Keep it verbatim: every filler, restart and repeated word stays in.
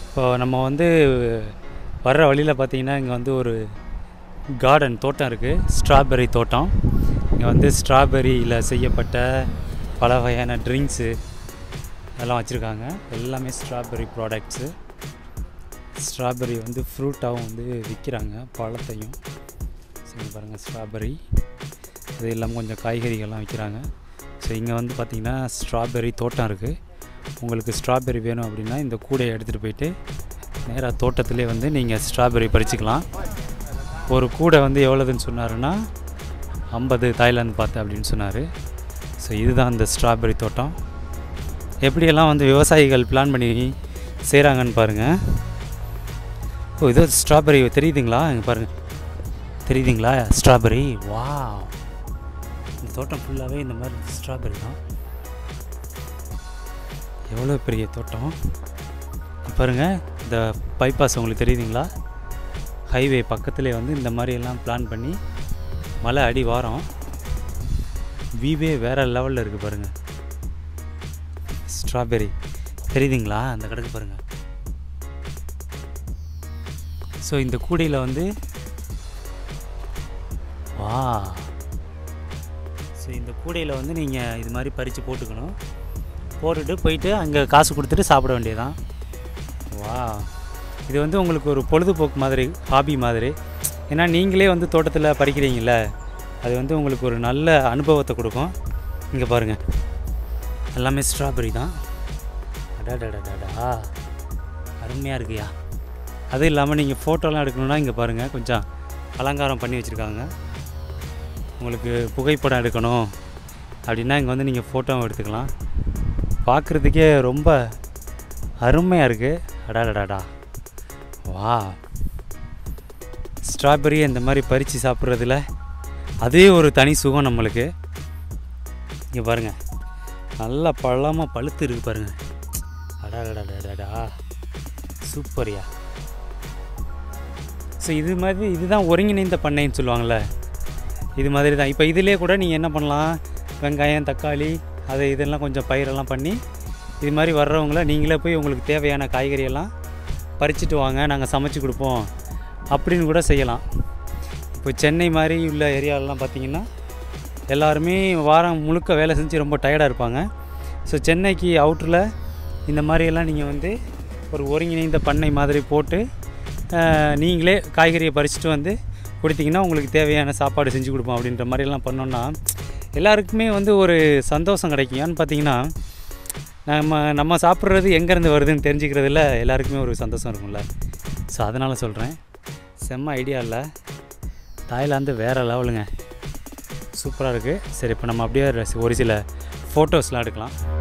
இப்போ நம்ம வந்து வர்ற வழியில் பார்த்திங்கன்னா இங்கே வந்து ஒரு கார்டன் தோட்டம் இருக்குது, ஸ்ட்ராபெர்ரி தோட்டம். இங்கே வந்து ஸ்ட்ராபெர்ரியில் செய்யப்பட்ட பல வகையான ட்ரிங்க்ஸு அதெல்லாம் வச்சுருக்காங்க. எல்லாமே ஸ்ட்ராபெர்ரி ப்ராடக்ட்ஸு. ஸ்ட்ராபெர்ரி வந்து ஃப்ரூட்டாகவும் வந்து விற்கிறாங்க, பழத்தையும். சரி பாருங்கள், ஸ்ட்ராபெர்ரி அது இல்லாமல் கொஞ்சம் காய்கறிகள்லாம் விற்கிறாங்க. ஸோ இங்கே வந்து பார்த்திங்கன்னா ஸ்ட்ராபெர்ரி தோட்டம் இருக்குது. உங்களுக்கு ஸ்ட்ராபெர்ரி வேணும் அப்படின்னா இந்த கூடையை எடுத்துகிட்டு போயிட்டு நேராக தோட்டத்திலே வந்து நீங்கள் ஸ்ட்ராபெர்ரி பறிச்சுக்கலாம். ஒரு கூடை வந்து எவ்வளோதுன்னு சொன்னாருன்னா ஐம்பது தாய்லாந்து பார்த்து அப்படின்னு சொன்னார். ஸோ இதுதான் இந்த ஸ்ட்ராபெர்ரி தோட்டம். எப்படியெல்லாம் வந்து விவசாயிகள் பிளான் பண்ணி செய்கிறாங்கன்னு பாருங்கள். ஓ, இதோ ஸ்ட்ராபெர்ரி தெரியுதுங்களா? இங்கே பாருங்கள், தெரியுதுங்களா ஸ்ட்ராபெர்ரி? வா, இந்த தோட்டம் ஃபுல்லாகவே இந்த மாதிரி ஸ்ட்ராபெர்ரி தான். எவ்வளோ பெரிய தோட்டம் பாருங்கள். இந்த பைபாஸ் உங்களுக்கு தெரியுதுங்களா? ஹைவே பக்கத்துலேயே வந்து இந்த மாதிரியெல்லாம் பிளான் பண்ணி மலை அடி வாரம் வீவே வேறு லெவலில் இருக்குது பாருங்கள். ஸ்ட்ராபெர்ரி தெரியுதுங்களா? அந்த கடைக்கு பாருங்கள். ஸோ இந்த கூடையில் வந்து வா, ஸோ இந்த கூடையில் வந்து நீங்கள் இது மாதிரி பறித்து போட்டுக்கணும். போட்டுட்டு போயிட்டு அங்கே காசு கொடுத்துட்டு சாப்பிட வேண்டியதான். வா, இது வந்து உங்களுக்கு ஒரு பொழுதுபோக்கு மாதிரி, ஹாபி மாதிரி. ஏன்னா நீங்களே வந்து தோட்டத்தில் பறிக்கிறீங்கள, அது வந்து உங்களுக்கு ஒரு நல்ல அனுபவத்தை கொடுக்கும். இங்கே பாருங்கள், எல்லாமே ஸ்ட்ராபெர்ரி தான். அடாடாடாடா, அருமையாக இருக்குயா. அதுவும் இல்லாமல் நீங்கள் ஃபோட்டோலாம் எடுக்கணுன்னா இங்கே பாருங்கள், கொஞ்சம் அலங்காரம் பண்ணி வச்சுருக்காங்க. உங்களுக்கு புகைப்படம் எடுக்கணும் அப்படின்னா இங்கே வந்து நீங்கள் ஃபோட்டோவும் எடுத்துக்கலாம். பார்க்குறதுக்கே ரொம்ப அருமையாக இருக்குது. அடாடாடா, வா, ஸ்ட்ராபெர்ரியை இந்த மாதிரி பறித்து சாப்பிட்றதுல அதே ஒரு தனி சுகம் நம்மளுக்கு. இங்கே பாருங்கள், நல்லா பழமாக பழுத்து இருக்குது பாருங்கள். அடாடாடாடாடா, சூப்பர்யா. ஸோ இது மாதிரி இதுதான் ஒருங்கிணைந்த பண்ணைன்னு சொல்லுவாங்கள்ல, இது மாதிரி தான். இப்போ இதிலே கூட நீங்கள் என்ன பண்ணலாம், வெங்காயம், தக்காளி, அதை இதெல்லாம் கொஞ்சம் பயிரெல்லாம் பண்ணி இது மாதிரி வர்றவங்கள நீங்களே போய் உங்களுக்கு தேவையான காய்கறியெல்லாம் பறிச்சுட்டு வாங்க, நாங்கள் சமைச்சு கொடுப்போம் அப்படின்னு கூட செய்யலாம். இப்போ சென்னை மாதிரி உள்ள ஏரியாலெலாம் பார்த்திங்கன்னா எல்லாருமே வாரம் முழுக்க வேலை செஞ்சு ரொம்ப டயர்டாக இருப்பாங்க. ஸோ சென்னைக்கு அவுட்டரில் இந்த மாதிரியெல்லாம் நீங்கள் வந்து ஒரு ஒருங்கிணைந்த பண்ணை மாதிரி போட்டு நீங்களே காய்கறியை பறிச்சுட்டு வந்து கொடுத்தீங்கன்னா உங்களுக்கு தேவையான சாப்பாடு செஞ்சு கொடுப்போம் அப்படின்ற மாதிரிலாம் பண்ணோன்னா எல்லாருக்குமே வந்து ஒரு சந்தோஷம் கிடைக்கும். ஏன்னு பார்த்தீங்கன்னா நம்ம நம்ம சாப்பிட்றது எங்கேருந்து வருதுன்னு தெரிஞ்சுக்கிறதுல எல்லாருக்குமே ஒரு சந்தோஷம் இருக்கும்ல. ஸோ அதனால் சொல்கிறேன், செம்ம ஐடியா இல்லை, தாய்லாந்து வேறு லெவலுங்க, சூப்பராக இருக்குது. சரி, இப்போ நம்ம அப்படியே ஒரு சில ஃபோட்டோஸ்லாம் எடுக்கலாம்.